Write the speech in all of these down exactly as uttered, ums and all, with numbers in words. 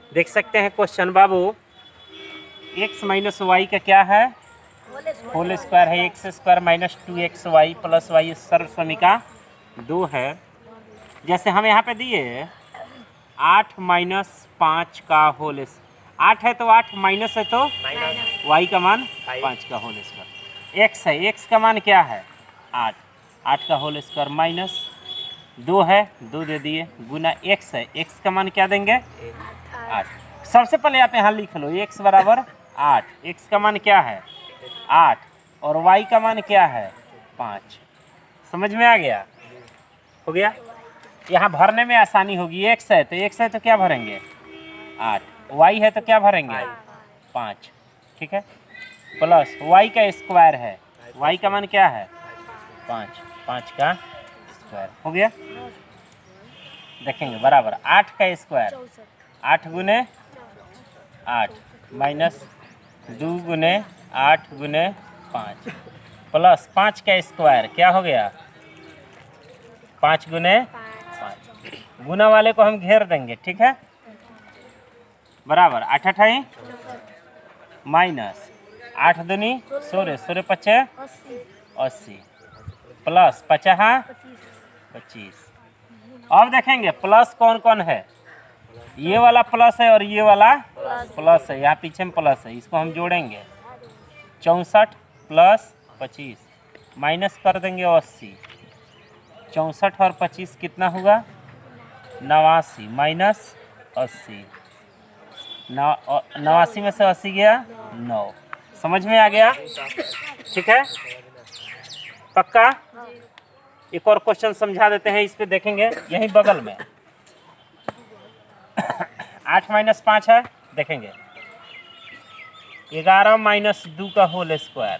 देख सकते हैं क्वेश्चन बाबू, एक्स माइनस वाई का क्या है, होल स्क्वायर है। X square minus two X Y plus Y सर्व समीका दो है। जैसे हम यहाँ पे दिए आठ माइनस पाँच का होल, आठ है तो आठ, माइनस है तो वाई का मान पाँच का होल स्क्वायर। एक्स है, एक्स का मान क्या है आठ, आठ का होल स्क्वायर माइनस दो है, दो दे दिए, गुना एक्स है, एक्स का मान क्या देंगे आठ। सबसे पहले आप यहाँ लिख लो एक्स बराबर आठ, एक्स का मान क्या है आठ और वाई का मान क्या है पाँच। समझ में आ गया, हो गया। यहाँ भरने में आसानी होगी, एक्स है तो एक्स है तो क्या भरेंगे आठ, वाई है तो क्या भरेंगे पाँच, ठीक है। प्लस वाई का स्क्वायर है, वाई का मान क्या है पाँच, पाँच का स्क्वायर, हो गया। देखेंगे बराबर आठ का स्क्वायर, आठ गुने आठ माइनस दो गुने आठ गुने पाँच प्लस पाँच का स्क्वायर क्या हो गया पाँच गुने पाँच, गुना वाले को हम घेर देंगे, ठीक है। बराबर आठ अठाई माइनस आठ दूनी सोलह, सोलह पचे अस्सी प्लस पचाहा पच्चीस। अब देखेंगे प्लस कौन कौन है, ये वाला प्लस है और ये वाला प्लस है, यहाँ पीछे में प्लस है, इसको हम जोड़ेंगे चौंसठ प्लस पच्चीस माइनस कर देंगे अस्सी, चौंसठ और पच्चीस कितना हुआ नवासी माइनस अस्सी, नवासी में से अस्सी गया नौ। समझ में आ गया, ठीक है पक्का। एक और क्वेश्चन समझा देते हैं, इस पे देखेंगे यहीं बगल में। आठ माइनस पाँच है, देखेंगे ग्यारह माइनस दो का होल स्क्वायर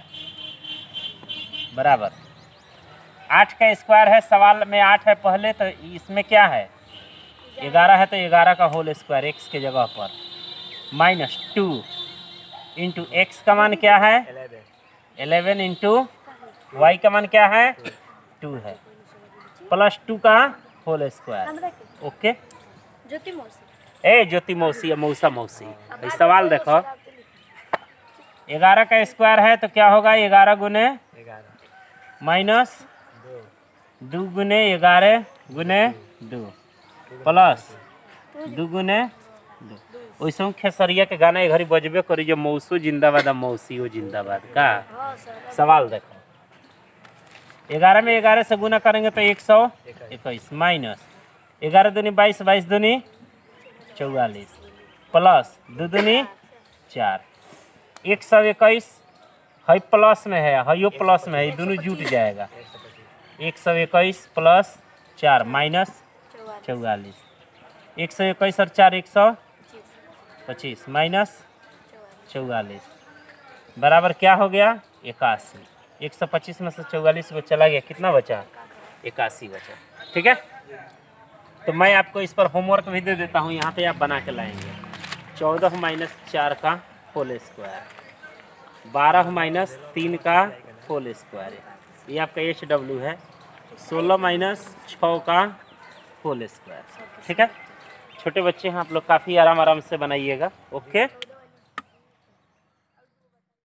बराबर आठ का स्क्वायर है। सवाल में आठ है पहले, तो इसमें क्या है ग्यारह है तो ग्यारह का होल स्क्वायर एक्स के जगह पर माइनस टू इंटू एक्स का मान क्या है एलेवन इंटू वाई का मान क्या है टू है प्लस टू का होल स्क्वायर। ओके ज्योति मौसी, ए ज्योति मौसी या मौसा मौसी, ये सवाल देखो ग्यारह का स्क्वायर है तो क्या होगा ग्यारह गुने माइनस दो गुने ग्यारह गुने दो प्लस दो गुने दो। वैसे खेसरिया के गाना ये घड़ी बजबे करी जो मौसू जिंदाबाद मौसी हो जिंदाबाद का। सवाल देखो ग्यारह में ग्यारह से गुना करेंगे तो एक सौ इक्कीस माइनस ग्यारह दूनी बाईस, बाईस दूनी चौवालीस प्लस दो दूनी चार, एक सौ इक्कीस है प्लस में है, है प्लस में है, दोनों जुट जाएगा। एक सौ इक्कीस प्लस चार माइनस चौवालीस, एक सौ इक्कीस और चार एक सौ पच्चीस माइनस चौवालीस बराबर क्या हो गया इक्यासी। एक सौ पच्चीस में से चौवालीस को चला गया, कितना बचा इक्यासी बचा, ठीक है। तो मैं आपको इस पर होमवर्क भी दे देता हूँ, यहाँ पे आप बना के लाएंगे। चौदह माइनस चार का होल स्क्वायर, बारह माइनस तीन का होल स्क्वायर, ये आपका एच डब्ल्यू है। सोलह माइनस छः का होल स्क्वायर, ठीक है। छोटे बच्चे हैं आप लोग, काफ़ी आराम आराम से बनाइएगा। ओके।